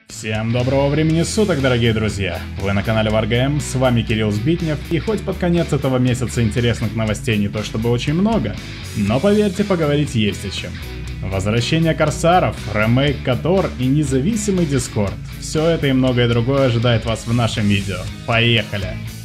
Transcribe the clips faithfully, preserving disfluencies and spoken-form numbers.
Всем доброго времени суток, дорогие друзья! Вы на канале Wargame, с вами Кирилл Сбитнев, и хоть под конец этого месяца интересных новостей не то чтобы очень много, но поверьте, поговорить есть о чем. Возвращение корсаров, ремейк Котор и независимый Дискорд. Все это и многое другое ожидает вас в нашем видео. Поехали!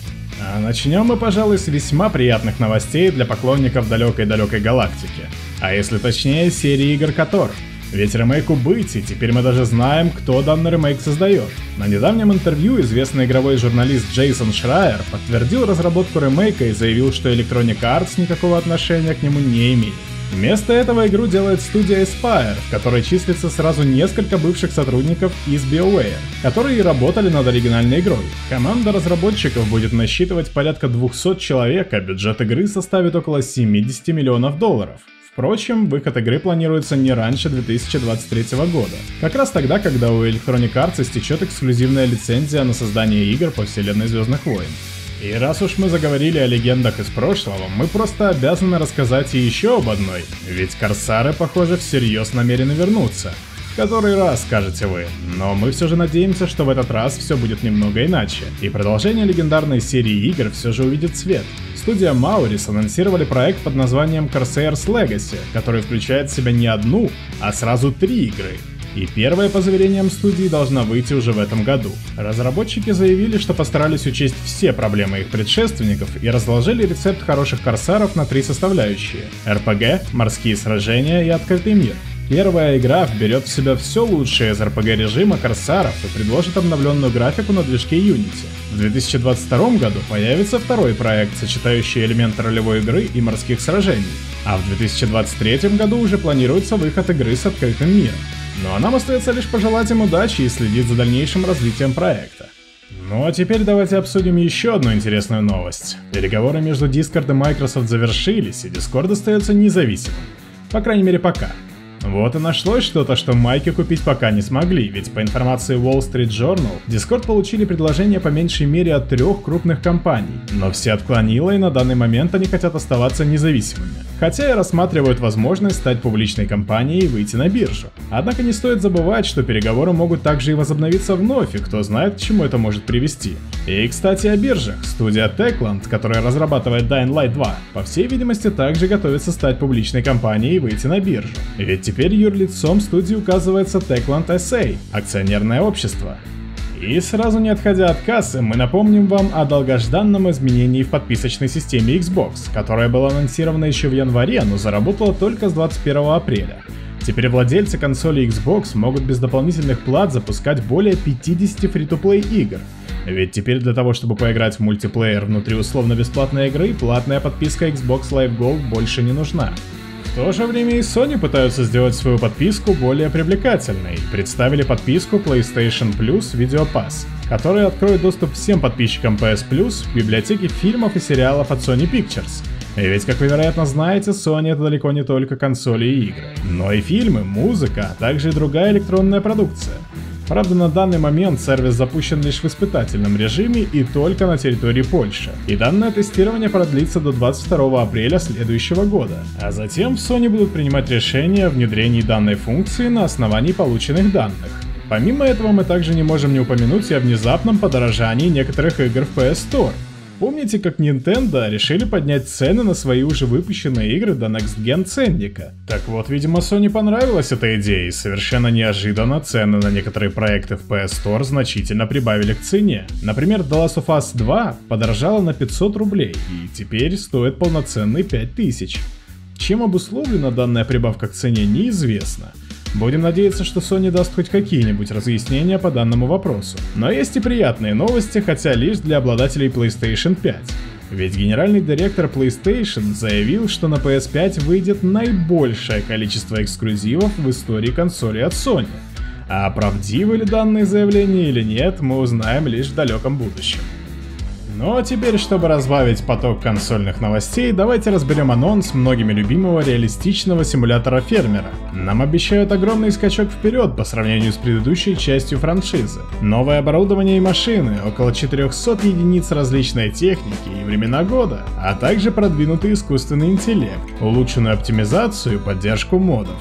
А начнем мы, пожалуй, с весьма приятных новостей для поклонников далекой-далекой галактики. А если точнее, серии игр Котор. Ведь ремейку быть, и теперь мы даже знаем, кто данный ремейк создает. На недавнем интервью известный игровой журналист Джейсон Шрайер подтвердил разработку ремейка и заявил, что Electronic Arts никакого отношения к нему не имеет. Вместо этого игру делает студия Aspyr, в которой числится сразу несколько бывших сотрудников из BioWare, которые работали над оригинальной игрой. Команда разработчиков будет насчитывать порядка двухсот человек, а бюджет игры составит около семидесяти миллионов долларов. Впрочем, выход игры планируется не раньше две тысячи двадцать третьего года, как раз тогда, когда у Electronic Arts истечет эксклюзивная лицензия на создание игр по вселенной Звездных войн. И раз уж мы заговорили о легендах из прошлого, мы просто обязаны рассказать и еще об одной, ведь корсары, похоже, всерьез намерены вернуться. В который раз, скажете вы, но мы все же надеемся, что в этот раз все будет немного иначе, и продолжение легендарной серии игр все же увидит свет. Студия Mauris анонсировали проект под названием Corsairs Legacy, который включает в себя не одну, а сразу три игры. И первая, по заверениям студии, должна выйти уже в этом году. Разработчики заявили, что постарались учесть все проблемы их предшественников и разложили рецепт хороших корсаров на три составляющие: эр пи джи, морские сражения и открытый мир. Первая игра вберет в себя все лучшее из эр пи джи режима корсаров и предложит обновленную графику на движке Unity. В две тысячи двадцать втором году появится второй проект, сочетающий элементы ролевой игры и морских сражений. А в две тысячи двадцать третьем году уже планируется выход игры с открытым миром. Ну а нам остается лишь пожелать им удачи и следить за дальнейшим развитием проекта. Ну а теперь давайте обсудим еще одну интересную новость. Переговоры между Discord и Microsoft завершились, и Discord остается независимым. По крайней мере пока. Вот и нашлось что-то, что майки купить пока не смогли, ведь по информации Wall Street Journal, Discord получили предложение по меньшей мере от трех крупных компаний, но все отклонило, и на данный момент они хотят оставаться независимыми. Хотя и рассматривают возможность стать публичной компанией и выйти на биржу. Однако не стоит забывать, что переговоры могут также и возобновиться вновь, и кто знает, к чему это может привести. И кстати о биржах, студия Techland, которая разрабатывает Dying Light два, по всей видимости также готовится стать публичной компанией и выйти на биржу. Ведь теперь юрлицом студии указывается Techland эс эй, акционерное общество. И сразу не отходя от кассы, мы напомним вам о долгожданном изменении в подписочной системе Xbox, которая была анонсирована еще в январе, но заработала только с двадцать первого апреля. Теперь владельцы консолей Xbox могут без дополнительных плат запускать более пятидесяти фри-то-плей игр. Ведь теперь для того, чтобы поиграть в мультиплеер внутри условно-бесплатной игры, платная подписка Xbox Live Gold больше не нужна. В то же время и Sony пытаются сделать свою подписку более привлекательной. Представили подписку PlayStation Plus Video Pass, которая откроет доступ всем подписчикам пи эс Plus к библиотеке фильмов и сериалов от Sony Pictures. И ведь, как вы, вероятно, знаете, Sony — это далеко не только консоли и игры, но и фильмы, музыка, а также и другая электронная продукция. Правда, на данный момент сервис запущен лишь в испытательном режиме и только на территории Польши. И данное тестирование продлится до двадцать второго апреля следующего года. А затем в Sony будут принимать решение о внедрении данной функции на основании полученных данных. Помимо этого, мы также не можем не упомянуть и о внезапном подорожании некоторых игр в пи эс Store. Помните, как Nintendo решили поднять цены на свои уже выпущенные игры до Next Gen ценника? Так вот, видимо, Sony понравилась эта идея, и совершенно неожиданно цены на некоторые проекты в пи эс Store значительно прибавили к цене. Например, The Last of Us два подорожала на пятьсот рублей, и теперь стоит полноценный пять тысяч. Чем обусловлена данная прибавка к цене, неизвестно. Будем надеяться, что Sony даст хоть какие-нибудь разъяснения по данному вопросу. Но есть и приятные новости, хотя лишь для обладателей PlayStation пять. Ведь генеральный директор PlayStation заявил, что на пи эс пять выйдет наибольшее количество эксклюзивов в истории консоли от Sony. А правдивы ли данные заявления или нет, мы узнаем лишь в далеком будущем. Ну а теперь, чтобы разбавить поток консольных новостей, давайте разберем анонс многими любимого реалистичного симулятора фермера. Нам обещают огромный скачок вперед по сравнению с предыдущей частью франшизы. Новое оборудование и машины, около четырёхсот единиц различной техники и времена года, а также продвинутый искусственный интеллект, улучшенную оптимизацию и поддержку модов.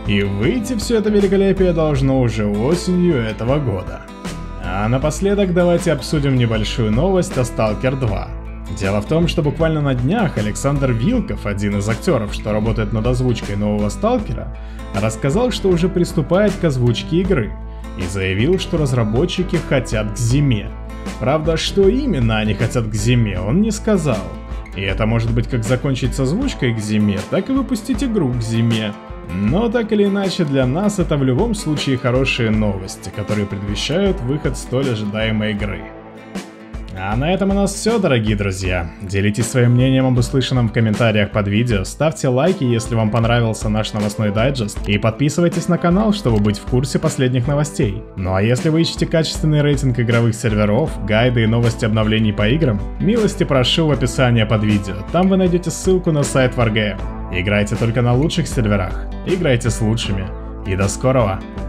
И выйти все это великолепие должно уже осенью этого года. А напоследок давайте обсудим небольшую новость о Сталкер два. Дело в том, что буквально на днях Александр Вилков, один из актеров, что работает над озвучкой нового Сталкера, рассказал, что уже приступает к озвучке игры, и заявил, что разработчики хотят к зиме. Правда, что именно они хотят к зиме, он не сказал. И это может быть как закончить с озвучкой к зиме, так и выпустить игру к зиме. Но так или иначе, для нас это в любом случае хорошие новости, которые предвещают выход столь ожидаемой игры. А на этом у нас все, дорогие друзья. Делитесь своим мнением об услышанном в комментариях под видео, ставьте лайки, если вам понравился наш новостной дайджест, и подписывайтесь на канал, чтобы быть в курсе последних новостей. Ну а если вы ищете качественный рейтинг игровых серверов, гайды и новости обновлений по играм, милости прошу в описании под видео, там вы найдете ссылку на сайт Wargame. Играйте только на лучших серверах, играйте с лучшими, и до скорого!